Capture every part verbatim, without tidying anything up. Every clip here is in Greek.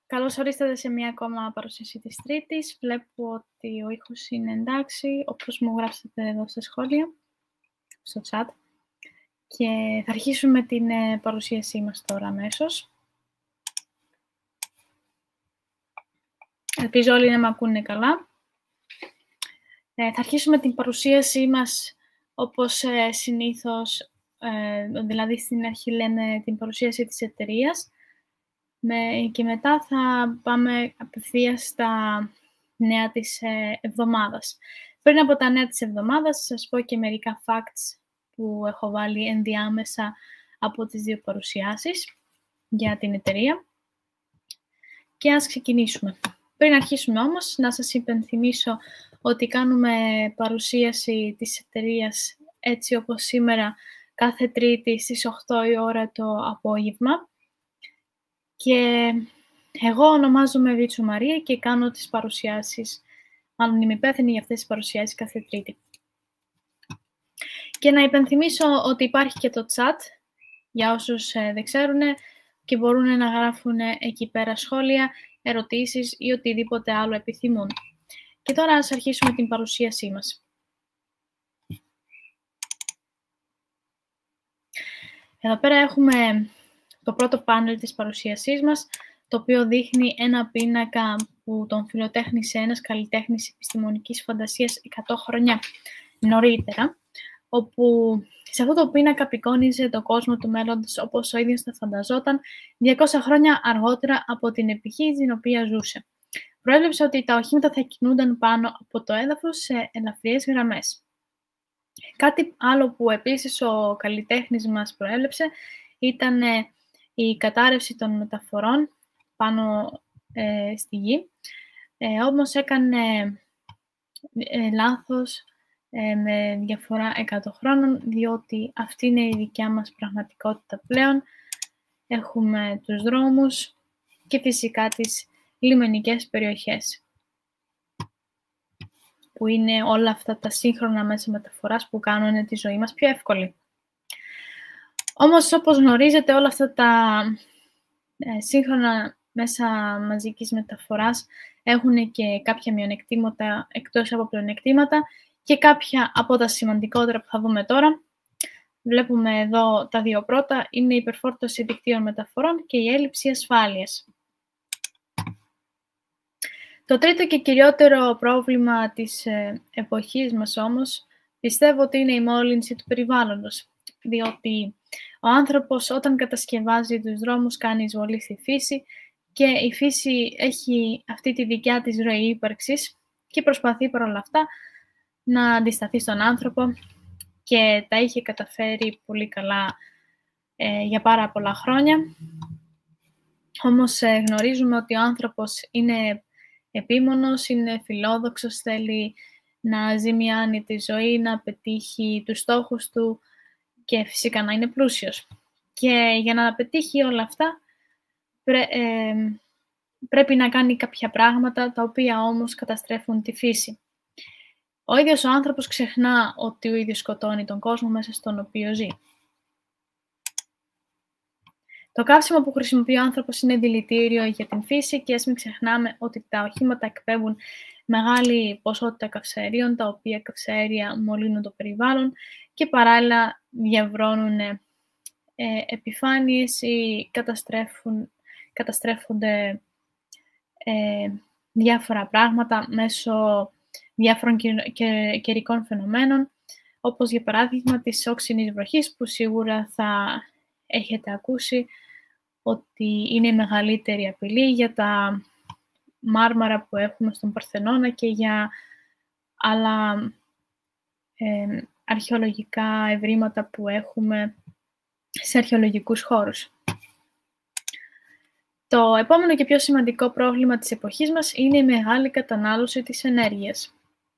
Καλώς ορίσατε σε μία ακόμα παρουσίαση της Τρίτης. Βλέπω ότι ο ήχος είναι εντάξει, όπως μου γράψατε εδώ στα σχόλια, στο chat. Και θα αρχίσουμε την ε, παρουσίασή μας τώρα αμέσως. Ελπίζω όλοι να με ακούνε καλά. Ε, θα αρχίσουμε την παρουσίασή μας όπως ε, συνήθως, ε, δηλαδή στην αρχή λέμε την παρουσίαση της εταιρείας. Με, και μετά θα πάμε απευθείας στα νέα της ε, εβδομάδας. Πριν από τα νέα της εβδομάδας, θα σας πω και μερικά facts που έχω βάλει ενδιάμεσα από τις δύο παρουσιάσεις για την εταιρεία. Και ας ξεκινήσουμε. Πριν αρχίσουμε όμως, να σας υπενθυμίσω ότι κάνουμε παρουσίαση της εταιρείας έτσι όπως σήμερα, κάθε Τρίτη στις οκτώ η ώρα το απόγευμα. Και εγώ ονομάζομαι Βίτσου Μαρία και κάνω τις παρουσιάσεις, μάλλον είμαι υπεύθυνη για αυτές τις παρουσιάσεις κάθε Τρίτη. Και να υπενθυμίσω ότι υπάρχει και το chat, για όσους ε, δεν ξέρουν, και μπορούν να γράφουν εκεί πέρα σχόλια, ερωτήσεις ή οτιδήποτε άλλο επιθυμούν. Και τώρα ας αρχίσουμε την παρουσίασή μας. Εδώ πέρα έχουμε το πρώτο πάνελ της παρουσίασής μας, το οποίο δείχνει ένα πίνακα που τον φιλοτέχνησε ένας καλλιτέχνης επιστημονικής φαντασίας εκατό χρόνια νωρίτερα, όπου σε αυτό το πίνακα απεικόνιζε το κόσμο του μέλλοντος όπως ο ίδιος το φανταζόταν διακόσια χρόνια αργότερα από την εποχή στην οποία ζούσε. Προέβλεψε ότι τα οχήματα θα κινούνταν πάνω από το έδαφος σε ελαφριές γραμμές. Κάτι άλλο που επίσης ο καλλιτέχνης μας προέβλεψε ήταν η κατάρρευση των μεταφορών πάνω ε, στη γη. Ε, όμως έκανε ε, λάθος ε, με διαφορά εκατό χρόνων, διότι αυτή είναι η δικιά μας πραγματικότητα πλέον. Έχουμε τους δρόμους και φυσικά τις λιμενικές περιοχές, που είναι όλα αυτά τα σύγχρονα μέσα μεταφοράς που κάνουν τη ζωή μας πιο εύκολη. Όμως, όπως γνωρίζετε, όλα αυτά τα ε, σύγχρονα μέσα μαζικής μεταφοράς έχουν και κάποια μειονεκτήματα εκτός από πλεονεκτήματα και κάποια από τα σημαντικότερα που θα δούμε τώρα. Βλέπουμε εδώ τα δύο πρώτα, είναι η υπερφόρτωση δικτύων μεταφορών και η έλλειψη ασφάλειας. Το τρίτο και κυριότερο πρόβλημα της ε, εποχής μας όμως, πιστεύω ότι είναι η μόλυνση του περιβάλλοντος, διότι ο άνθρωπος όταν κατασκευάζει τους δρόμους κάνει εισβολή στη φύση και η φύση έχει αυτή τη δικιά της ροή ύπαρξης και προσπαθεί παρόλα αυτά να αντισταθεί στον άνθρωπο και τα είχε καταφέρει πολύ καλά ε, για πάρα πολλά χρόνια. Όμως ε, γνωρίζουμε ότι ο άνθρωπος είναι επίμονος, είναι φιλόδοξος, θέλει να ζημιάνει τη ζωή, να πετύχει τους στόχους του και φυσικά να είναι πλούσιος. Και για να πετύχει όλα αυτά πρέ, ε, πρέπει να κάνει κάποια πράγματα, τα οποία όμως καταστρέφουν τη φύση. Ο ίδιος ο άνθρωπος ξεχνά ότι ο ίδιος σκοτώνει τον κόσμο μέσα στον οποίο ζει. Το καύσιμο που χρησιμοποιεί ο άνθρωπος είναι δηλητήριο για την φύση και ας μην ξεχνάμε ότι τα οχήματα εκπέμπουν μεγάλη ποσότητα καυσαερίων, τα οποία καυσαέρια μολύνουν το περιβάλλον και παράλληλα διαβρώνουν ε, επιφάνειες ή καταστρέφουν, καταστρέφονται ε, διάφορα πράγματα μέσω διάφορων καιρικών φαινομένων, όπως για παράδειγμα της όξινης βροχής, που σίγουρα θα έχετε ακούσει ότι είναι η μεγαλύτερη απειλή για τα μάρμαρα που έχουμε στον Παρθενώνα και για άλλα ε, αρχαιολογικά ευρήματα που έχουμε σε αρχαιολογικούς χώρους. Το επόμενο και πιο σημαντικό πρόβλημα της εποχής μας είναι η μεγάλη κατανάλωση της ενέργειας.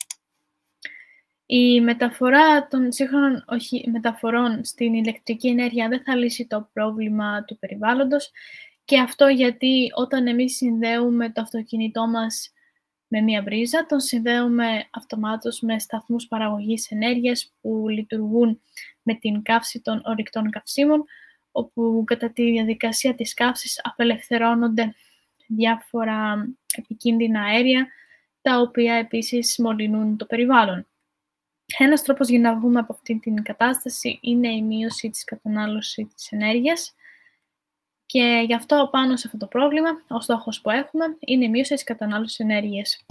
Η μεταφορά των σύγχρονων μεταφορών στην ηλεκτρική ενέργεια δεν θα λύσει το πρόβλημα του περιβάλλοντος και αυτό γιατί όταν εμείς συνδέουμε το αυτοκίνητό μας με μία μπρίζα, τον συνδέουμε αυτομάτως με σταθμούς παραγωγής ενέργειας που λειτουργούν με την καύση των ορυκτών καυσίμων, όπου κατά τη διαδικασία της καύσης απελευθερώνονται διάφορα επικίνδυνα αέρια, τα οποία επίσης μολυνούν το περιβάλλον. Ένας τρόπος για να βγούμε από αυτή την κατάσταση είναι η μείωση της κατανάλωσης της ενέργειας και γι' αυτό πάνω σε αυτό το πρόβλημα, ο στόχος που έχουμε είναι η μείωση της κατανάλωσης ενέργειας.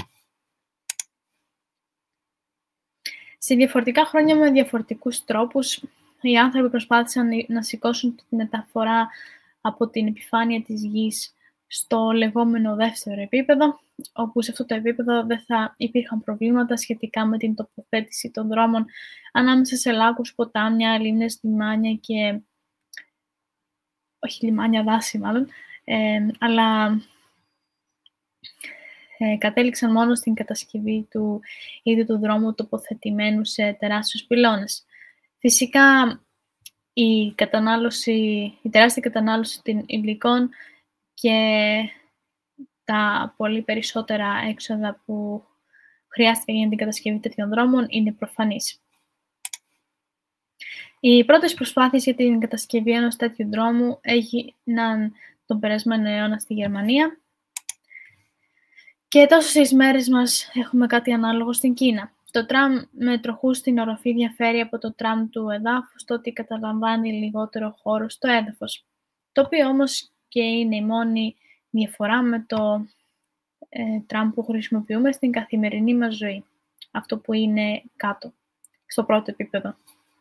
Σε διαφορετικά χρόνια με διαφορετικούς τρόπους, οι άνθρωποι προσπάθησαν να σηκώσουν τη μεταφορά από την επιφάνεια της γης στο λεγόμενο δεύτερο επίπεδο, όπου σε αυτό το επίπεδο δεν θα υπήρχαν προβλήματα σχετικά με την τοποθέτηση των δρόμων ανάμεσα σε λάκους, ποτάμια, λίμνες, λιμάνια και... όχι λιμάνια, δάση μάλλον, ε, αλλά ε, κατέληξαν μόνο στην κατασκευή του ίδιου του δρόμου τοποθετημένου σε τεράστιους πυλώνες. Φυσικά, η, κατανάλωση, η τεράστια κατανάλωση των υλικών και τα πολύ περισσότερα έξοδα που χρειάστηκαν για την κατασκευή τέτοιων δρόμων είναι προφανής. Οι πρώτες προσπάθειες για την κατασκευή ενός τέτοιου δρόμου έγιναν τον περασμένο αιώνα στη Γερμανία και τόσο στις μέρες μας έχουμε κάτι ανάλογο στην Κίνα. Το τραμ με τροχούς στην οροφή διαφέρει από το τραμ του εδάφους, το ότι καταλαμβάνει λιγότερο χώρο στο έδαφος, το οποίο όμως και είναι η μόνη διαφορά με το ε, τραμ που χρησιμοποιούμε στην καθημερινή μας ζωή, αυτό που είναι κάτω, στο πρώτο επίπεδο.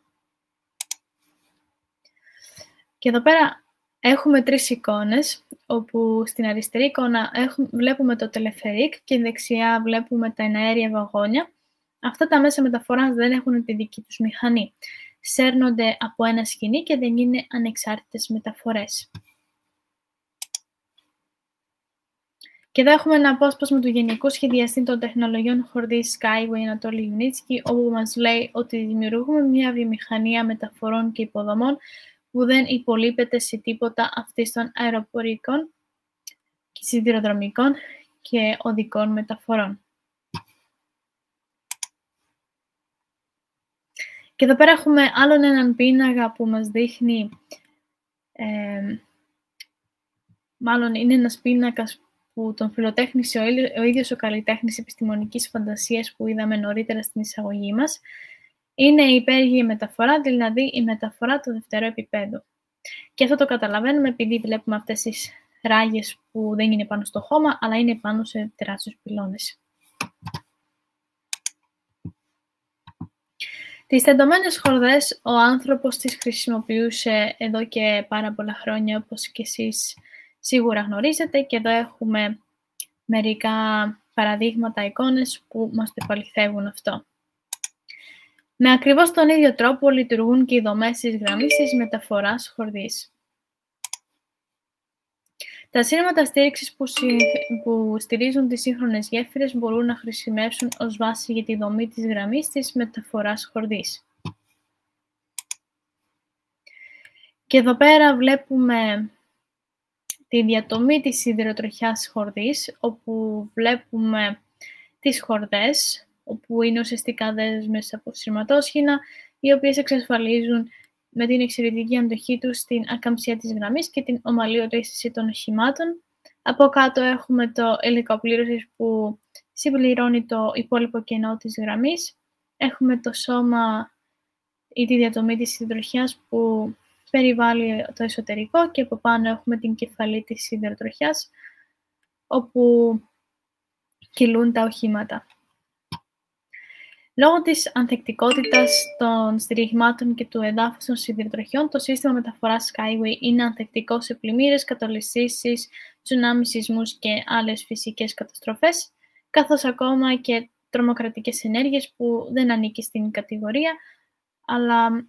Και εδώ πέρα έχουμε τρεις εικόνες, όπου στην αριστερή εικόνα έχουμε, βλέπουμε το τελεφερίκ και δεξιά βλέπουμε τα εναέρια βαγόνια. Αυτά τα μέσα μεταφοράς δεν έχουν τη δική τους μηχανή. Σέρνονται από ένα σκηνή και δεν είναι ανεξάρτητες μεταφορές. Και εδώ έχουμε ένα απόσπασμα του Γενικού Σχεδιαστή των Τεχνολογιών Χορδής Skyway Ανατόλη Ιουνίτσκι, όπου μας λέει ότι δημιουργούμε μια βιομηχανία μεταφορών και υποδομών που δεν υπολείπεται σε τίποτα αυτής των αεροπορικών και σιδηροδρομικών και οδικών μεταφορών. Και εδώ πέρα έχουμε άλλον έναν πίνακα που μας δείχνει, ε, μάλλον είναι ένας πίνακας που τον φιλοτέχνησε ο ίδιος ο καλλιτέχνης επιστημονικής φαντασίας που είδαμε νωρίτερα στην εισαγωγή μας. Είναι η υπέργεια μεταφορά, δηλαδή η μεταφορά του δευτερού επίπεδου. Και αυτό το καταλαβαίνουμε επειδή βλέπουμε αυτές τις ράγες που δεν είναι πάνω στο χώμα, αλλά είναι πάνω σε τεράστιους πυλώνες. Τις τεντωμένες χορδές ο άνθρωπος τις χρησιμοποιούσε εδώ και πάρα πολλά χρόνια, όπως και εσείς σίγουρα γνωρίζετε, και εδώ έχουμε μερικά παραδείγματα, εικόνες που μας το επαληθεύουν αυτό. Με ακριβώς τον ίδιο τρόπο λειτουργούν και οι δομές της γραμμής της μεταφοράς χορδής. Τα σύρματα στήριξης που, συ... που στηρίζουν τις σύγχρονες γέφυρες μπορούν να χρησιμεύσουν ως βάση για τη δομή της γραμμής της μεταφοράς χορδής. Και εδώ πέρα βλέπουμε τη διατομή της σιδηροτροχιάς χορδής, όπου βλέπουμε τις χορδές, όπου είναι ουσιαστικά δέσμες από σειρματόσχηνα, οι οποίες εξασφαλίζουν με την εξαιρετική αντοχή τους στην ακαμψία της γραμμής και την ομαλή ορίσθηση των οχημάτων. Από κάτω έχουμε το υλικό πλήρωσης που συμπληρώνει το υπόλοιπο κενό της γραμμής. Έχουμε το σώμα ή τη διατομή της σιδηροτροχιάς που περιβάλλει το εσωτερικό και από πάνω έχουμε την κεφαλή της σιδηροτροχιάς, όπου κυλούν τα οχήματα. Λόγω της ανθεκτικότητας των στηριγμάτων και του εδάφους των σιδηροτροχιών, το σύστημα μεταφοράς Skyway είναι ανθεκτικό σε πλημμύρες, κατολισθήσεις, τσουνάμι, σεισμούς και άλλες φυσικές καταστροφές, καθώς ακόμα και τρομοκρατικές ενέργειες που δεν ανήκει στην κατηγορία, αλλά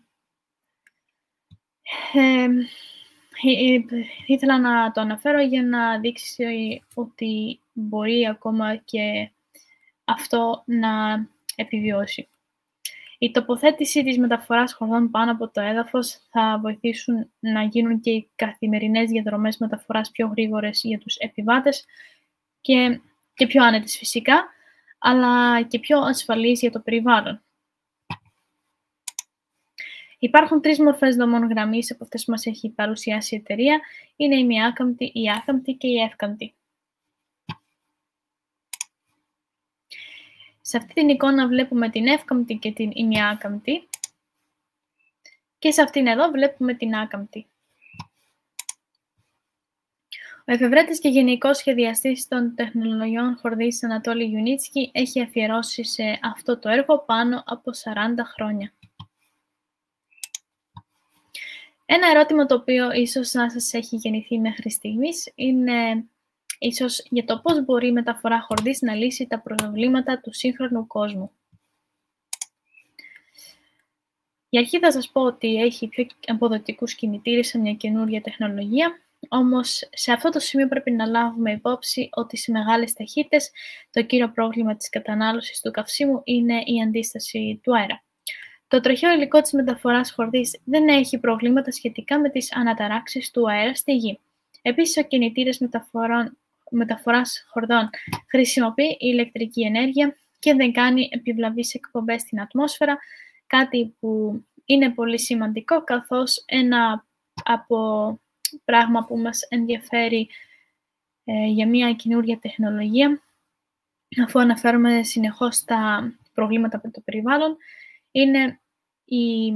ε, ε, ήθελα να το αναφέρω για να δείξει ότι μπορεί ακόμα και αυτό να επιβιώσει. Η τοποθέτηση της μεταφοράς χορδών πάνω από το έδαφος θα βοηθήσουν να γίνουν και οι καθημερινές διαδρομές μεταφοράς πιο γρήγορες για τους επιβάτες και, και πιο άνετες φυσικά, αλλά και πιο ασφαλείς για το περιβάλλον. Υπάρχουν τρεις μορφές δομών γραμμής από αυτές που μας έχει παρουσιάσει η εταιρεία. Είναι η μη άκαμπτη, η άκαμπτη και η εύκαμπτη. Σε αυτή την εικόνα βλέπουμε την εύκαμπτη και την ημιάκαμπτη και σε αυτήν εδώ βλέπουμε την άκαμπτη. Ο εφευρέτης και γενικός σχεδιαστής των τεχνολογιών χορδής Ανατόλη Γιουνίτσκι έχει αφιερώσει σε αυτό το έργο πάνω από σαράντα χρόνια. Ένα ερώτημα το οποίο ίσως να σας έχει γεννηθεί μέχρι στιγμής είναι ίσως για το πώς μπορεί η μεταφορά χορδής να λύσει τα προβλήματα του σύγχρονου κόσμου. Για αρχή θα σας πω ότι έχει πιο αποδοτικούς κινητήρες σε μια καινούργια τεχνολογία, όμως σε αυτό το σημείο πρέπει να λάβουμε υπόψη ότι σε μεγάλες ταχύτητες το κύριο πρόβλημα της κατανάλωσης του καυσίμου είναι η αντίσταση του αέρα. Το τροχαίο υλικό της μεταφοράς χορδής δεν έχει προβλήματα σχετικά με τις αναταράξεις του αέρα στη γη. Επίσης, ο κινητήρας μεταφοράς χορδών χρησιμοποιεί ηλεκτρική ενέργεια και δεν κάνει επιβλαβείς εκπομπές στην ατμόσφαιρα, κάτι που είναι πολύ σημαντικό, καθώς ένα από πράγμα που μας ενδιαφέρει ε, για μια καινούργια τεχνολογία, αφού αναφέρουμε συνεχώς τα προβλήματα με το περιβάλλον, είναι η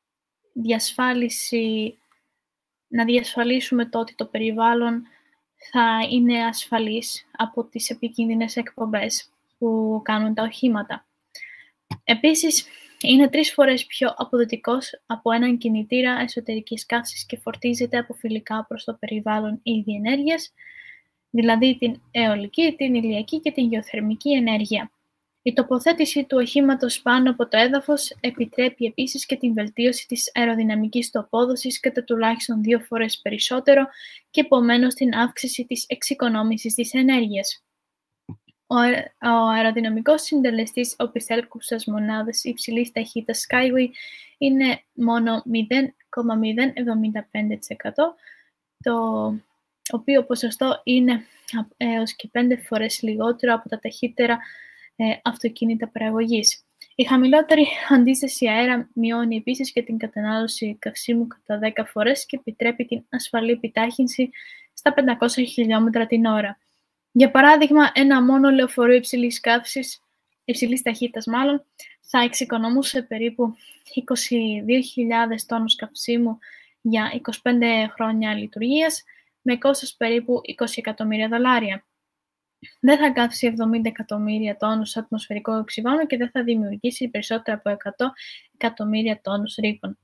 διασφάλιση, να διασφαλίσουμε το ότι το περιβάλλον θα είναι ασφαλής από τις επικίνδυνες εκπομπές που κάνουν τα οχήματα. Επίσης, είναι τρεις φορές πιο αποδοτικός από έναν κινητήρα εσωτερικής καύσης και φορτίζεται από φιλικά προς το περιβάλλον είδη ενέργειας, δηλαδή την αιωλική, την ηλιακή και την γεωθερμική ενέργεια. Η τοποθέτηση του οχήματος πάνω από το έδαφος επιτρέπει επίσης και την βελτίωση της αεροδυναμικής του απόδοσης κατά τουλάχιστον δύο φορές περισσότερο και επομένως την αύξηση της εξοικονόμησης της ενέργειας. Ο, ο αεροδυναμικός συντελεστής οπισθέλκουσας μονάδας υψηλής ταχύτητας Skyway είναι μόνο μηδέν κόμμα μηδέν εβδομήντα πέντε τοις εκατό, το οποίο ποσοστό είναι έως και πέντε φορές λιγότερο από τα ταχύτερα ε, αυτοκίνητα παραγωγής. Η χαμηλότερη αντίσταση αέρα μειώνει επίσης και την κατανάλωση καυσίμου κατά δέκα φορές και επιτρέπει την ασφαλή επιτάχυνση στα πεντακόσια χιλιόμετρα την ώρα. Για παράδειγμα, ένα μόνο λεωφορείο υψηλής καύσης, υψηλής ταχύτητας μάλλον, θα εξοικονομούσε περίπου είκοσι δύο χιλιάδες τόνους καυσίμου για είκοσι πέντε χρόνια λειτουργίας, με κόστος περίπου είκοσι εκατομμύρια δολάρια. Δεν θα κάψει εβδομήντα εκατομμύρια τόνους ατμοσφαιρικό οξυγόνο και δεν θα δημιουργήσει περισσότερα από εκατό εκατομμύρια τόνους ρήπων.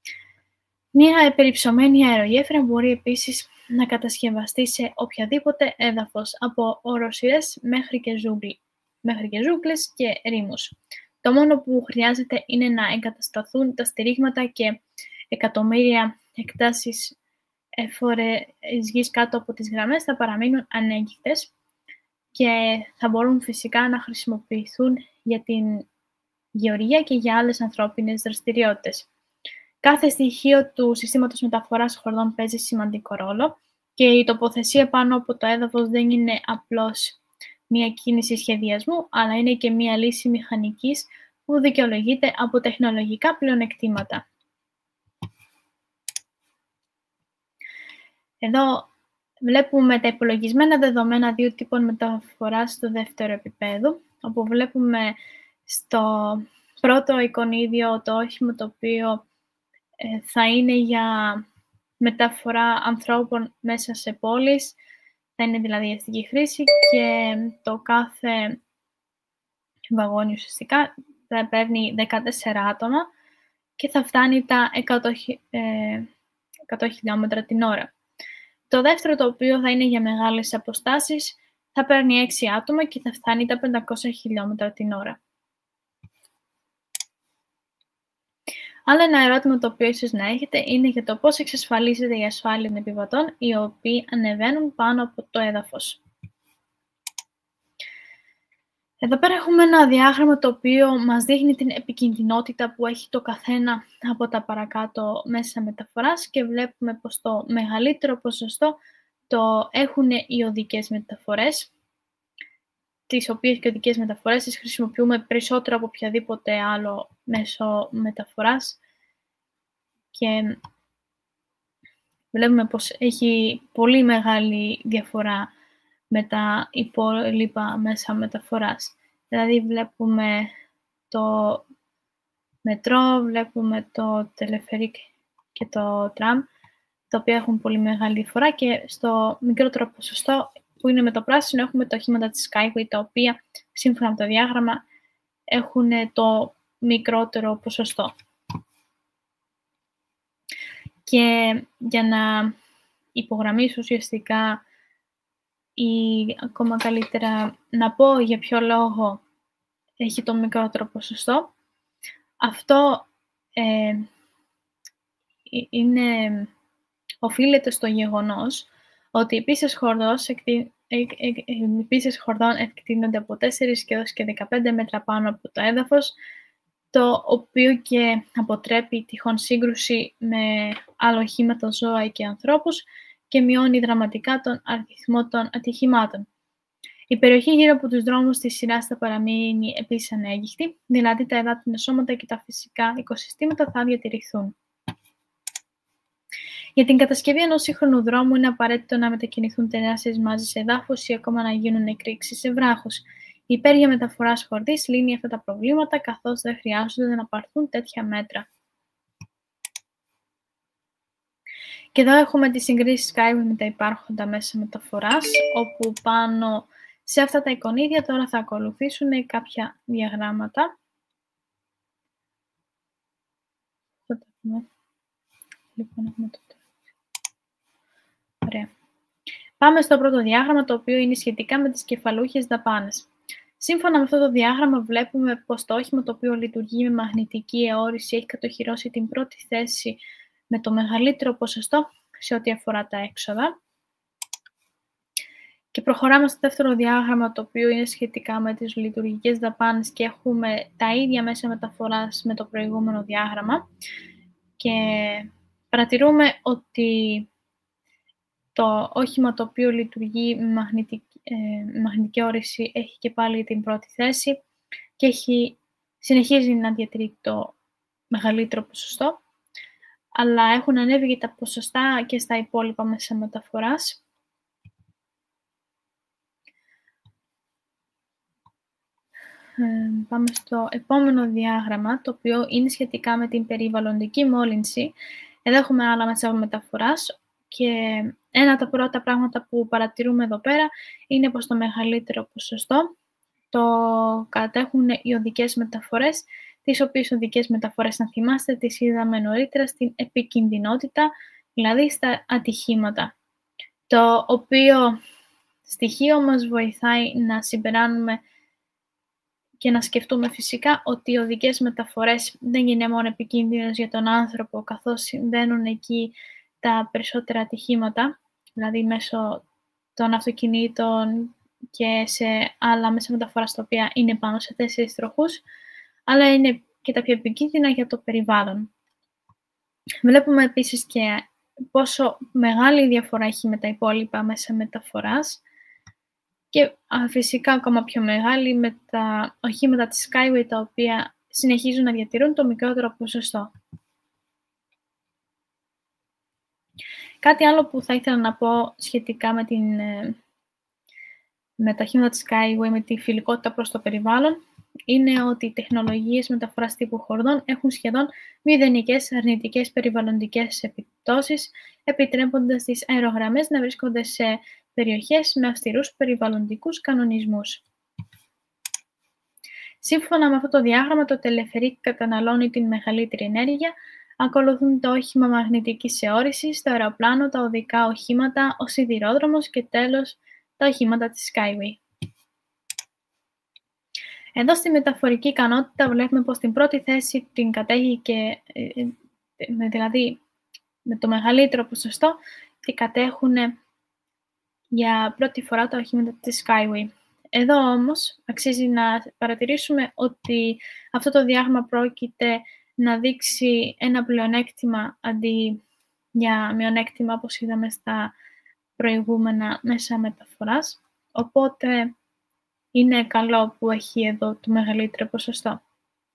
Μια περιψωμένη αερογέφυρα μπορεί επίσης να κατασκευαστεί σε οποιαδήποτε έδαφος, από οροσειρές μέχρι και, ζούγκλι, μέχρι και ζούγκλες και ρήμους. Το μόνο που χρειάζεται είναι να εγκατασταθούν τα στηρίγματα και εκατομμύρια εκτάσεις έφορες γης κάτω από τις γραμμές θα παραμείνουν ανέγκυχτες και θα μπορούν φυσικά να χρησιμοποιηθούν για την γεωργία και για άλλες ανθρώπινες δραστηριότητες. Κάθε στοιχείο του συστήματος μεταφοράς χορδών παίζει σημαντικό ρόλο και η τοποθεσία πάνω από το έδαφος δεν είναι απλώς μία κίνηση σχεδιασμού, αλλά είναι και μία λύση μηχανικής που δικαιολογείται από τεχνολογικά πλεονεκτήματα. Εδώ βλέπουμε τα υπολογισμένα δεδομένα δύο τύπων μεταφοράς στο δεύτερο επίπεδο, όπου βλέπουμε στο πρώτο εικονίδιο το όχημα το οποίο ε, θα είναι για μεταφορά ανθρώπων μέσα σε πόλεις, θα είναι δηλαδή αστική χρήση και το κάθε βαγόνι ουσιαστικά θα παίρνει δεκατέσσερα άτομα και θα φτάνει τα εκατό, ε, εκατό χιλιόμετρα την ώρα. Το δεύτερο, το οποίο θα είναι για μεγάλες αποστάσεις, θα παίρνει έξι άτομα και θα φτάνει τα πεντακόσια χιλιόμετρα την ώρα. Άλλο ένα ερώτημα το οποίο ίσως να έχετε είναι για το πώς εξασφαλίζεται η ασφάλεια των επιβατών οι οποίοι ανεβαίνουν πάνω από το έδαφος. Εδώ πέρα έχουμε ένα διάγραμμα το οποίο μας δείχνει την επικινδυνότητα που έχει το καθένα από τα παρακάτω μέσα μεταφοράς και βλέπουμε πως το μεγαλύτερο ποσοστό το έχουν οι οδικές μεταφορές, τις οποίες και οδικές μεταφορές τις χρησιμοποιούμε περισσότερο από οποιαδήποτε άλλο μέσο μεταφοράς και βλέπουμε πως έχει πολύ μεγάλη διαφορά με τα υπόλοιπα μέσα μεταφοράς. Δηλαδή βλέπουμε το μετρό, βλέπουμε το τελεφερίκ και το τραμ, τα οποία έχουν πολύ μεγάλη διαφορά, και στο μικρότερο ποσοστό που είναι με το πράσινο έχουμε τα οχήματα της Skyway, τα οποία σύμφωνα με το διάγραμμα έχουν το μικρότερο ποσοστό. Και για να υπογραμμίσω ουσιαστικά ή ακόμα καλύτερα να πω για ποιο λόγο έχει το μικρότερο ποσοστό, αυτό ε, είναι, οφείλεται στο γεγονός ότι οι πίστες χορδών, εκτι, εκ, εκ, οι πίστες χορδών εκτείνονται από τέσσερα έως και δεκαπέντε μέτρα πάνω από το έδαφος, το οποίο και αποτρέπει τυχόν σύγκρουση με άλλα οχήματα, ζώα και ανθρώπους και μειώνει δραματικά τον αριθμό των ατυχημάτων. Η περιοχή γύρω από τους δρόμους της σειράς θα παραμείνει επίσης ανέγγιχτη, δηλαδή τα εδάφινα σώματα και τα φυσικά οικοσυστήματα θα διατηρηθούν. Για την κατασκευή ενός σύγχρονου δρόμου είναι απαραίτητο να μετακινηθούν τεράστιες μάζες εδάφους ή ακόμα να γίνουν εκρήξεις σε βράχους. Η υπέργεια μεταφοράς χορδής λύνει αυτά τα προβλήματα, καθώς δεν χρειάζονται να πάρθουν τέτοια μέτρα. Και εδώ έχουμε τη συγκρίση Skyway με τα υπάρχοντα μέσα μεταφοράς, όπου πάνω σε αυτά τα εικονίδια τώρα θα ακολουθήσουν κάποια διαγράμματα. Λοιπόν, έχουμε το... Ωραία. Πάμε στο πρώτο διάγραμμα, το οποίο είναι σχετικά με τις κεφαλούχες δαπάνες. Σύμφωνα με αυτό το διάγραμμα βλέπουμε πως το όχημα το οποίο λειτουργεί με μαγνητική αιώρηση έχει κατοχυρώσει την πρώτη θέση με το μεγαλύτερο ποσοστό σε ό,τι αφορά τα έξοδα. Και προχωράμε στο δεύτερο διάγραμμα, το οποίο είναι σχετικά με τις λειτουργικές δαπάνες και έχουμε τα ίδια μέσα μεταφοράς με το προηγούμενο διάγραμμα. Και παρατηρούμε ότι το όχημα το οποίο λειτουργεί με μαγνητική, ε, μαγνητική όρεση έχει και πάλι την πρώτη θέση και έχει, συνεχίζει να διατηρεί το μεγαλύτερο ποσοστό, αλλά έχουν ανέβει και τα ποσοστά και στα υπόλοιπα μέσα μεταφοράς. Ε, πάμε στο επόμενο διάγραμμα, το οποίο είναι σχετικά με την περιβαλλοντική μόλυνση. Εδώ έχουμε άλλα μέσα μεταφοράς και ένα από τα πρώτα πράγματα που παρατηρούμε εδώ πέρα είναι πως το μεγαλύτερο ποσοστό το κατέχουν οι οδικές μεταφορές, τις οποίες οδικές μεταφορές, να θυμάστε, τις είδαμε νωρίτερα στην επικινδυνότητα, δηλαδή στα ατυχήματα, το οποίο στοιχείο μας βοηθάει να συμπεράνουμε και να σκεφτούμε φυσικά ότι οι οδικές μεταφορές δεν είναι μόνο επικίνδυνες για τον άνθρωπο, καθώς συμβαίνουν εκεί τα περισσότερα ατυχήματα, δηλαδή μέσω των αυτοκινήτων και σε άλλα μέσα μεταφοράς τα οποία είναι πάνω σε τέσσερις τροχούς, αλλά είναι και τα πιο επικίνδυνα για το περιβάλλον. Βλέπουμε επίσης και πόσο μεγάλη διαφορά έχει με τα υπόλοιπα μέσα μεταφοράς και φυσικά ακόμα πιο μεγάλη με τα οχήματα της Skyway, τα οποία συνεχίζουν να διατηρούν το μικρότερο ποσοστό. Κάτι άλλο που θα ήθελα να πω σχετικά με, την, με τα οχήματα της Skyway, με τη φιλικότητα προς το περιβάλλον, είναι ότι οι τεχνολογίες μεταφοράς τύπου χορδών έχουν σχεδόν μηδενικές αρνητικές περιβαλλοντικές επιπτώσεις, επιτρέποντας τις αερογραμμές να βρίσκονται σε περιοχές με αυστηρούς περιβαλλοντικούς κανονισμούς. Σύμφωνα με αυτό το διάγραμμα, το τελεφερίκ καταναλώνει την μεγαλύτερη ενέργεια, ακολουθούν το όχημα μαγνητικής αιώρησης, το αεροπλάνο, τα οδικά οχήματα, ο σιδηρόδρομος και τέλος τα οχήματα της Skyway. Εδώ στη μεταφορική ικανότητα βλέπουμε πως την πρώτη θέση την κατέχει και δηλαδή με το μεγαλύτερο ποσοστό την κατέχουν για πρώτη φορά τα οχήματα της Skyway. Εδώ όμως αξίζει να παρατηρήσουμε ότι αυτό το διάγραμμα πρόκειται να δείξει ένα πλεονέκτημα αντί για μειονέκτημα, όπως είδαμε στα προηγούμενα μέσα μεταφοράς. Οπότε είναι καλό που έχει εδώ το μεγαλύτερο ποσοστό.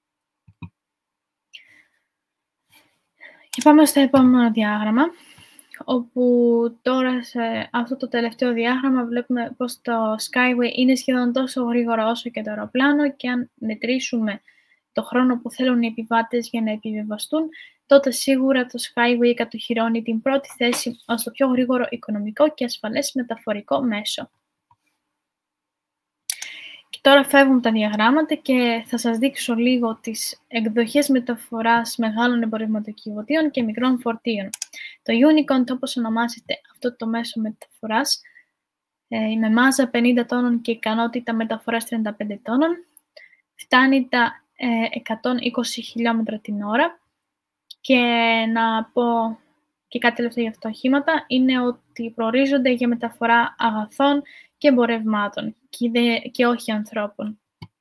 Και πάμε στο επόμενο διάγραμμα, όπου τώρα σε αυτό το τελευταίο διάγραμμα βλέπουμε πως το Skyway είναι σχεδόν τόσο γρήγορο όσο και το αεροπλάνο και αν μετρήσουμε το χρόνο που θέλουν οι επιβάτες για να επιβιβαστούν, τότε σίγουρα το Skyway κατοχυρώνει την πρώτη θέση ως το πιο γρήγορο οικονομικό και ασφαλές μεταφορικό μέσο. Και τώρα φεύγουν τα διαγράμματα και θα σας δείξω λίγο τις εκδοχές μεταφοράς μεγάλων εμπορευματοκιβωτίων και μικρών φορτίων. Το Unicorn, όπως ονομάζεται αυτό το μέσο μεταφοράς, με μάζα πενήντα τόνων και ικανότητα μεταφοράς τριάντα πέντε τόνων, φτάνει τα εκατόν είκοσι χιλιόμετρα την ώρα. Και να πω και κάτι τελευταίο για αυτά τα οχήματα, είναι ότι προορίζονται για μεταφορά αγαθών και εμπορευμάτων και, δε, και όχι ανθρώπων.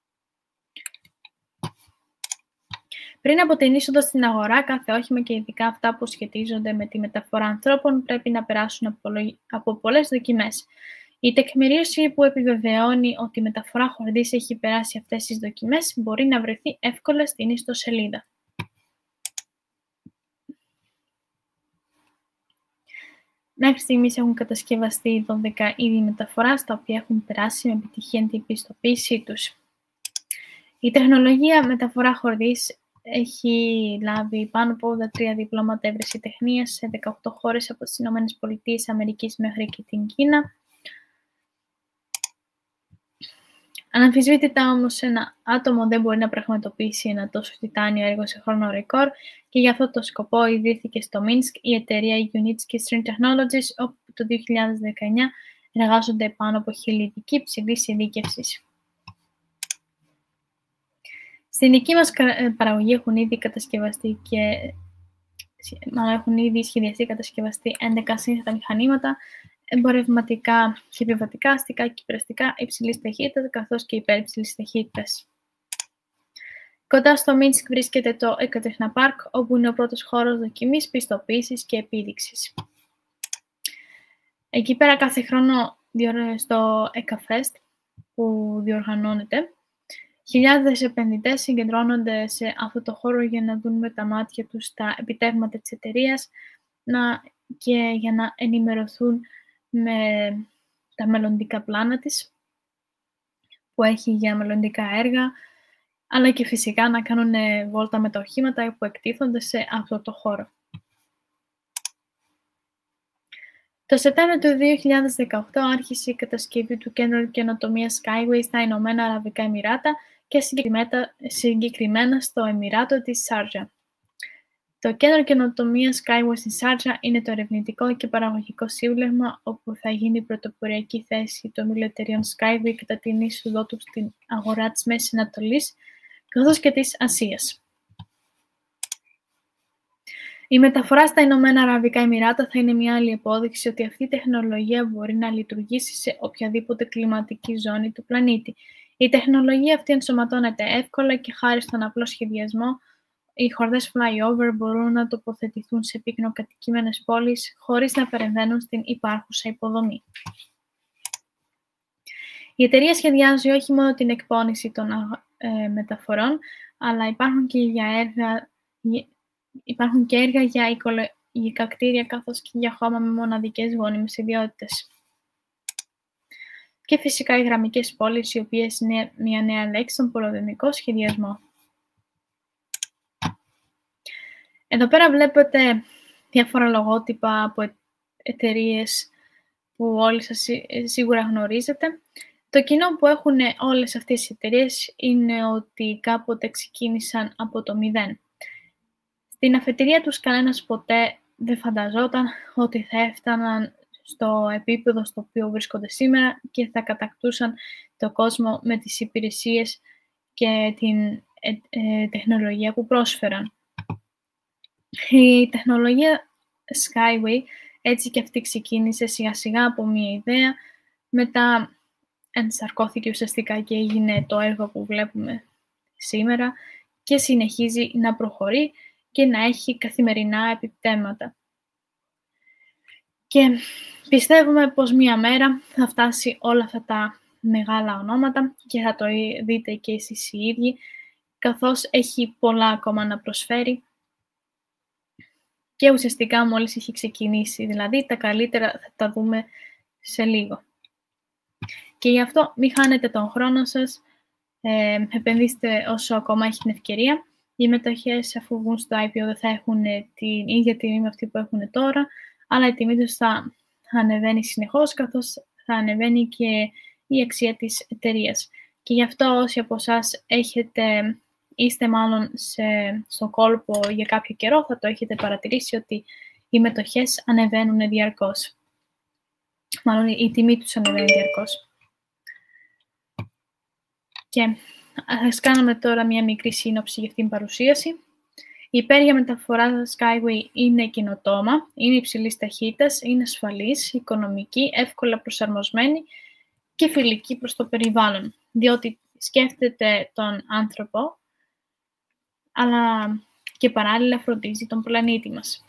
Πριν από την είσοδο στην αγορά, κάθε όχημα και ειδικά αυτά που σχετίζονται με τη μεταφορά ανθρώπων πρέπει να περάσουν από, από πολλές δοκιμές. Η τεκμηρίωση που επιβεβαιώνει ότι η μεταφορά χορδής έχει περάσει αυτές τις δοκιμές μπορεί να βρεθεί εύκολα στην ιστοσελίδα. Μέχρι στιγμής έχουν κατασκευαστεί δώδεκα είδη μεταφοράς, τα οποία έχουν περάσει με επιτυχία την πιστοποίησή τους. Η τεχνολογία μεταφορά χορδής έχει λάβει πάνω από ογδόντα τρία διπλώματα ευρεσιτεχνίας σε δεκαοκτώ χώρες από τις Ηνωμένες Πολιτείες Αμερικής μέχρι και την Κίνα. Αναμφισβήτητα όμως ένα άτομο δεν μπορεί να πραγματοποιήσει ένα τόσο τιτάνιο έργο σε χρόνο ρεκόρ και για αυτό το σκοπό ιδρύθηκε στο Μίνσκ η εταιρεία Unitsky String Technologies, όπου το δύο χιλιάδες δεκαεννιά εργάζονται πάνω από χίλιοι ειδικοί ψηλής ειδίκευσης. Στην δική μας παραγωγή έχουν ήδη κατασκευαστεί και μάλλον έχουν ήδη σχεδιαστεί κατασκευαστεί έντεκα σύνθετα μηχανήματα, εμπορευματικά και επιβατικά, αστικά και υπεραστικά υψηλής ταχύτητας, καθώς και υπερυψηλής ταχύτητας. Κοντά στο Μίνσκ βρίσκεται το Ecotechna Park, όπου είναι ο πρώτος χώρος δοκιμής, πιστοποίησης και επίδειξης. Εκεί πέρα κάθε χρόνο στο ECAFest που διοργανώνεται, χιλιάδες επενδυτές συγκεντρώνονται σε αυτό το χώρο για να δουν με τα μάτια τους τα επιτεύγματα της εταιρείας να, και για να ενημερωθούν με τα μελλοντικά πλάνα της που έχει για μελλοντικά έργα, αλλά και φυσικά να κάνουν βόλτα με τα οχήματα που εκτίθονται σε αυτό το χώρο. Το Σεπτέμβριο του δύο χιλιάδες δεκαοκτώ άρχισε η κατασκευή του κέντρου καινοτομίας Skyway στα Ηνωμένα Αραβικά Εμιράτα και συγκεκριμένα στο Εμιράτο της Σάρτζα. Το κέντρο καινοτομίας Skyway στη Σάρτζα είναι το ερευνητικό και παραγωγικό σύμπλεγμα όπου θα γίνει η πρωτοποριακή θέση των ομίλων Skyway κατά την είσοδό του στην αγορά της Μέσης Ανατολής καθώς και της Ασίας. Η μεταφορά στα Ηνωμένα Αραβικά Εμιράτα θα είναι μια άλλη απόδειξη ότι αυτή η τεχνολογία μπορεί να λειτουργήσει σε οποιαδήποτε κλιματική ζώνη του πλανήτη. Η τεχνολογία αυτή ενσωματώνεται εύκολα και χάρη στον απλό σχεδιασμό, οι χορδές flyover μπορούν να τοποθετηθούν σε πυκνοκατοικημένες πόλεις χωρίς να παρεμβαίνουν στην υπάρχουσα υποδομή. Η εταιρεία σχεδιάζει όχι μόνο την εκπώνηση των ε, μεταφορών, αλλά υπάρχουν και, για έργα, υπάρχουν και έργα για οικολογικά κτίρια καθώς και για χώμα με μοναδικές γόνιμες ιδιότητες. Και φυσικά οι γραμμικές πόλεις, οι οποίες είναι μια νέα λέξη στον πολυδομικό σχεδιασμό. Εδώ πέρα βλέπετε διάφορα λογότυπα από εταιρείες που όλοι σας σίγουρα γνωρίζετε. Το κοινό που έχουν όλες αυτές οι εταιρείες είναι ότι κάποτε ξεκίνησαν από το μηδέν. Στην αφετηρία τους κανένας ποτέ δεν φανταζόταν ότι θα έφταναν στο επίπεδο στο οποίο βρίσκονται σήμερα και θα κατακτούσαν το κόσμο με τις υπηρεσίες και την ε, ε, τεχνολογία που πρόσφεραν. Η τεχνολογία Skyway έτσι και αυτή ξεκίνησε σιγά σιγά από μία ιδέα, μετά ενσαρκώθηκε ουσιαστικά και έγινε το έργο που βλέπουμε σήμερα και συνεχίζει να προχωρεί και να έχει καθημερινά επιτεύγματα. Και πιστεύουμε πως μία μέρα θα φτάσει όλα αυτά τα μεγάλα ονόματα και θα το δείτε και εσείς οι ίδιοι, καθώς έχει πολλά ακόμα να προσφέρει και ουσιαστικά μόλις έχει ξεκινήσει. Δηλαδή, τα καλύτερα θα τα δούμε σε λίγο. Και γι' αυτό μην χάνετε τον χρόνο σας, ε, επενδύστε όσο ακόμα έχει την ευκαιρία. Οι μετοχές, αφού βγουν στο άι πι ο, δεν θα έχουν την ίδια τιμή με αυτή που έχουν τώρα, αλλά η τιμή τους θα ανεβαίνει συνεχώς, καθώς θα ανεβαίνει και η αξία της εταιρείας. Και γι' αυτό όσοι από εσάς έχετε, είστε μάλλον σε, στον κόλπο για κάποιο καιρό, θα το έχετε παρατηρήσει ότι οι μετοχές ανεβαίνουν διαρκώς. Μάλλον η τιμή τους ανεβαίνει διαρκώς. Και ας κάνουμε τώρα μια μικρή σύνοψη για αυτήν την παρουσίαση. Η υπέρογεια μεταφορά Skyway είναι καινοτόμα, είναι υψηλής ταχύτητας, είναι ασφαλής, οικονομική, εύκολα προσαρμοσμένη και φιλική προς το περιβάλλον, διότι σκέφτεται τον άνθρωπο, αλλά και παράλληλα φροντίζει τον πλανήτη μας.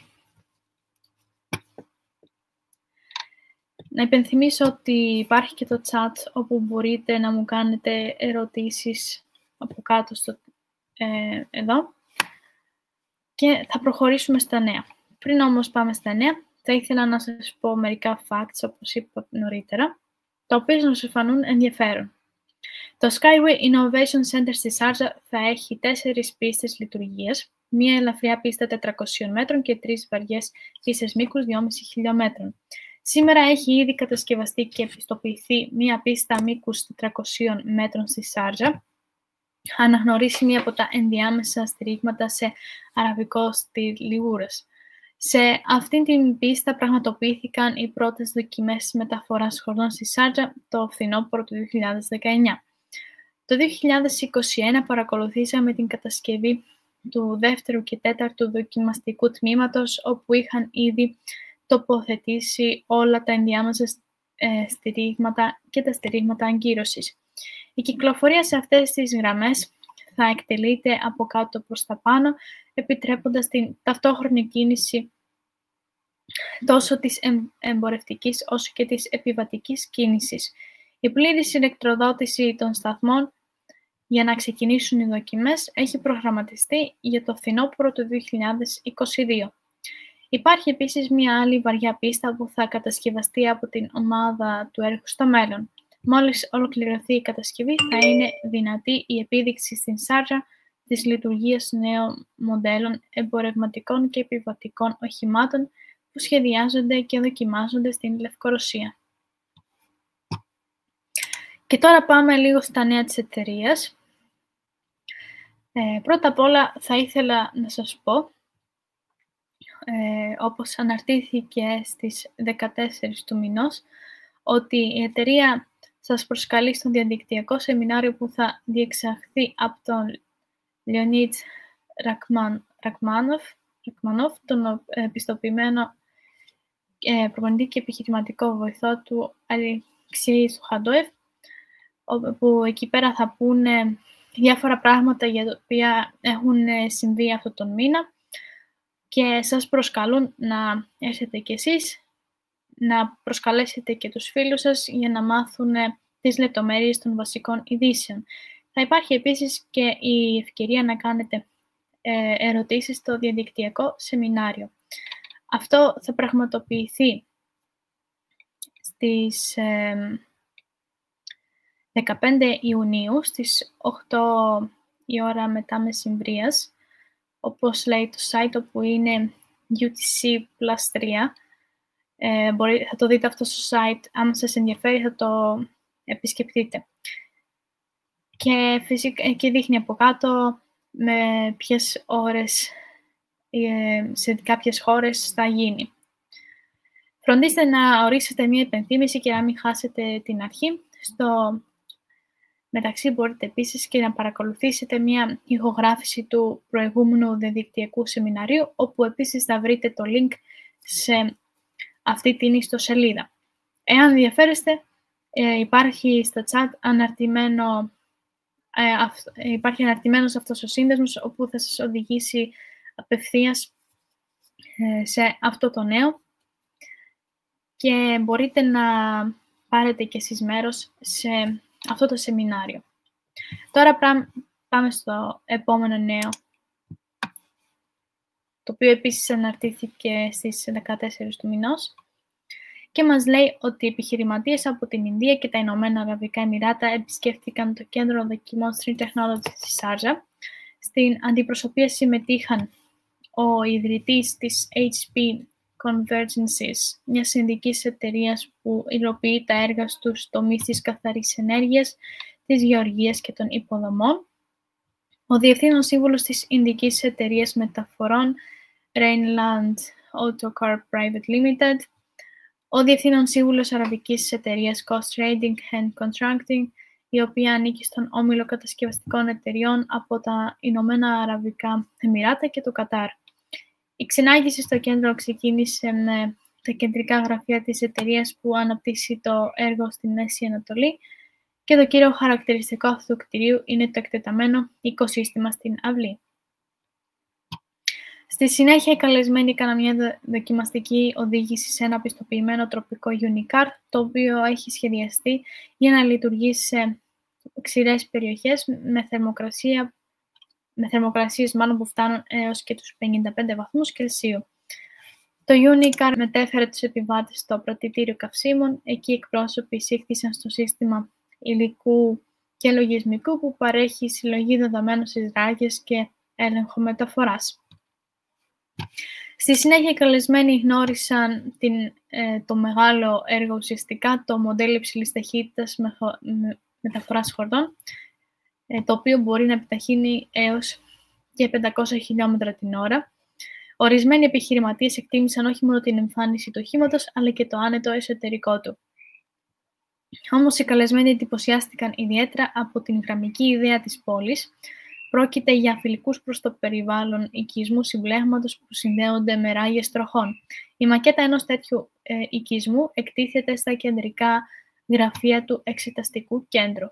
Να υπενθυμίσω ότι υπάρχει και το chat όπου μπορείτε να μου κάνετε ερωτήσεις από κάτω στο, ε, εδώ και θα προχωρήσουμε στα νέα. Πριν όμως πάμε στα νέα, θα ήθελα να σας πω μερικά facts, όπως είπα νωρίτερα, τα οποία να σας φανούν ενδιαφέρον. Το Skyway Innovation Center στη Σάρτζα θα έχει τέσσερις πίστες λειτουργίας, μία ελαφριά πίστα τετρακοσίων μέτρων και τρεις βαριές πίστες μήκους δυόμισι χιλιόμετρων. Σήμερα έχει ήδη κατασκευαστεί και επιστοποιηθεί μία πίστα μήκους τετρακοσίων μέτρων στη Σάρτζα, αναγνωρίσιμη από τα ενδιάμεσα στηρίγματα σε αραβικό στυλ Λιγούρας. Σε αυτήν την πίστα πραγματοποιήθηκαν οι πρώτες δοκιμές μεταφοράς χορδών στη Σάρτζα το φθινόπωρο του δύο χιλιάδες δεκαεννιά. Το δύο χιλιάδες είκοσι ένα παρακολουθήσαμε την κατασκευή του δεύτερου και τέταρτου δοκιμαστικού τμήματος, όπου είχαν ήδη τοποθετήσει όλα τα ενδιάμεσα ε, στηρίγματα και τα στηρίγματα αγκύρωσης. Η κυκλοφορία σε αυτές τις γραμμές θα εκτελείται από κάτω προς τα πάνω, επιτρέποντας την ταυτόχρονη κίνηση τόσο της εμπορευτικής όσο και της επιβατικής κίνησης. Η πλήρης ηλεκτροδότηση των σταθμών για να ξεκινήσουν οι δοκιμές έχει προγραμματιστεί για το φθινόπωρο του δύο χιλιάδες είκοσι δύο. Υπάρχει επίσης μια άλλη βαριά πίστα που θα κατασκευαστεί από την ομάδα του έργου στο μέλλον. Μόλις ολοκληρωθεί η κατασκευή, θα είναι δυνατή η επίδειξη στην Σάρτζα της λειτουργίας νέων μοντέλων εμπορευματικών και επιβατικών οχημάτων που σχεδιάζονται και δοκιμάζονται στην Λευκορωσία. Και τώρα πάμε λίγο στα νέα της εταιρείας. Ε, πρώτα απ' όλα θα ήθελα να σας πω, ε, όπως αναρτήθηκε στις δεκατέσσερις του μηνός, ότι η εταιρεία σας προσκαλεί στο διαδικτυακό σεμινάριο που θα διεξαχθεί από τον Λεωνίδ Ρακμάνοφ, τον επιστοποιημένο ε, προπονητή και επιχειρηματικό βοηθό του Αλεξέη Σουχαντόεφ, όπου εκεί πέρα θα πούνε διάφορα πράγματα για τα οποία έχουν συμβεί αυτό τον μήνα και σας προσκαλούν να έρθετε κι εσείς, να προσκαλέσετε και τους φίλους σας για να μάθουν τις λεπτομέρειες των βασικών ειδήσεων. Θα υπάρχει επίσης και η ευκαιρία να κάνετε ε, ερωτήσεις στο διαδικτυακό σεμινάριο. Αυτό θα πραγματοποιηθεί στις ε, δεκαπέντε Ιουνίου, στις οκτώ η ώρα μετά μεσημβρίας, όπως λέει το site, όπου είναι γιου τι σι πλας τρία. Ε, μπορεί, θα το δείτε αυτό στο site, αν σας ενδιαφέρει θα το επισκεφτείτε. Και φυσικά και δείχνει από κάτω με ποιες ώρες ε, σε κάποιες χώρες θα γίνει. Φροντίστε να ορίσετε μία υπενθύμηση και να μην χάσετε την αρχή. Στο μεταξύ μπορείτε επίσης και να παρακολουθήσετε μία ηχογράφηση του προηγούμενου διαδικτυακού σεμιναρίου, όπου επίσης θα βρείτε το link σε αυτή την ιστοσελίδα. Εάν ενδιαφέρεστε, ε, υπάρχει στο chat αναρτημένο, ε, αυ, ε, υπάρχει αναρτημένος αυτός ο σύνδεσμος, όπου θα σας οδηγήσει απευθείας ε, σε αυτό το νέο και μπορείτε να πάρετε και εσείς μέρος σε αυτό το σεμινάριο. Τώρα πάμε στο επόμενο νέο. το οποίο επίσης αναρτήθηκε στις δεκατέσσερις του μηνός. Και μας λέει ότι οι επιχειρηματίες από την Ινδία και τα Ηνωμένα Αραβικά Εμιράτα επισκέφθηκαν το κέντρο δοκιμών Stream Technologies στη Σάρζα. Στην αντιπροσωπεία συμμετείχαν ο ιδρυτής της έιτς πι Convergences, μιας ινδικής εταιρείας που υλοποιεί τα έργα στους τομείς της καθαρής ενέργειας, της γεωργίας και των υποδομών, ο διευθύνων σύμβουλος της Ινδικής εταιρείας μεταφορών Rhineland Autocar Private Limited, ο διευθύνων σύμβουλος αραβικής εταιρείας Coast Trading and Contracting, η οποία ανήκει στον όμιλο κατασκευαστικών εταιριών από τα Ηνωμένα Αραβικά Εμιράτα και το Κατάρ. Η ξενάγηση στο κέντρο ξεκίνησε με τα κεντρικά γραφεία της εταιρείας που αναπτύσσει το έργο στη Μέση Ανατολή και το κύριο χαρακτηριστικό αυτού του κτηρίου είναι το εκτεταμένο οικοσύστημα στην αυλή. Στη συνέχεια, οι καλεσμένοι έκαναν μια δοκιμαστική οδήγηση σε ένα πιστοποιημένο τροπικό Unicar, το οποίο έχει σχεδιαστεί για να λειτουργεί σε ξηρές περιοχές με, θερμοκρασία, με θερμοκρασίες μάλλον που φτάνουν έως και τους πενήντα πέντε βαθμούς Κελσίου. Το Unicar μετέφερε τους επιβάτες στο πρατητήριο καυσίμων. Εκεί οι εκπρόσωποι εισήχθησαν στο σύστημα υλικού και λογισμικού που παρέχει συλλογή δεδομένων στις ράγες και έλεγχο μεταφοράς. Στη συνέχεια, οι καλεσμένοι γνώρισαν την, ε, το μεγάλο έργο, ουσιαστικά το μοντέλο υψηλής ταχύτητας με, με, μεταφοράς χορδών, ε, το οποίο μπορεί να επιταχύνει έως και πεντακόσια χιλιόμετρα την ώρα. Ορισμένοι επιχειρηματίες εκτίμησαν όχι μόνο την εμφάνιση του οχήματος, αλλά και το άνετο εσωτερικό του. Όμως, οι καλεσμένοι εντυπωσιάστηκαν ιδιαίτερα από την γραμμική ιδέα της πόλης. Πρόκειται για φιλικούς προς το περιβάλλον οικισμούς συμπλέγματος που συνδέονται με ράγες τροχών. Η μακέτα ενός τέτοιου ε, οικισμού εκτίθεται στα κεντρικά γραφεία του εξεταστικού κέντρου.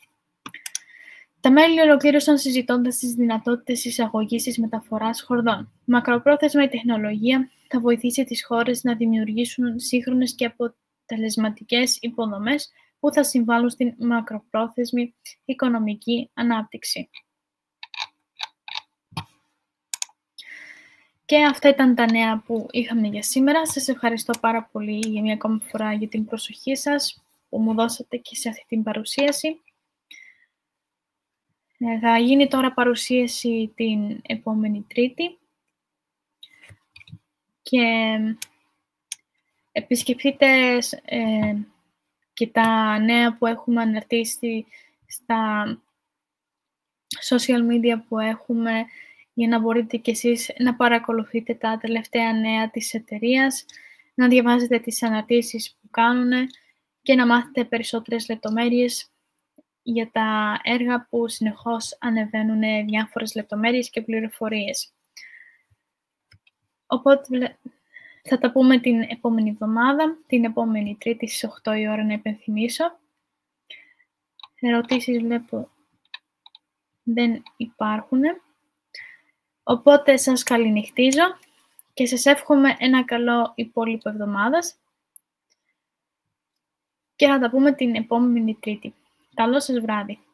Τα μέλη ολοκλήρωσαν συζητώντας τις δυνατότητες εισαγωγής της μεταφοράς χορδών. Μακροπρόθεσμα, η τεχνολογία θα βοηθήσει τις χώρες να δημιουργήσουν σύγχρονες και αποτελεσματικές υποδομές που θα συμβάλλουν στην μακροπρόθεσμη οικονομική ανάπτυξη. Και αυτά ήταν τα νέα που είχαμε για σήμερα. Σας ευχαριστώ πάρα πολύ για μια ακόμη φορά για την προσοχή σας που μου δώσατε και σε αυτή την παρουσίαση. Ε, θα γίνει τώρα παρουσίαση την επόμενη Τρίτη και επισκεφτείτε ε, και τα νέα που έχουμε αναρτήσει στα social media που έχουμε, για να μπορείτε κι εσείς να παρακολουθείτε τα τελευταία νέα της εταιρείας, να διαβάζετε τις αναρτήσεις που κάνουν και να μάθετε περισσότερες λεπτομέρειες για τα έργα που συνεχώς ανεβαίνουν διάφορες λεπτομέρειες και πληροφορίες. Οπότε θα τα πούμε την επόμενη εβδομάδα, την επόμενη Τρίτη στις οκτώ η ώρα, να υπενθυμίσω. Ερωτήσεις βλέπω δεν υπάρχουν. Οπότε σας καληνυχτίζω και σας εύχομαι ένα καλό υπόλοιπο εβδομάδας και θα τα πούμε την επόμενη Τρίτη. Καλό σας βράδυ.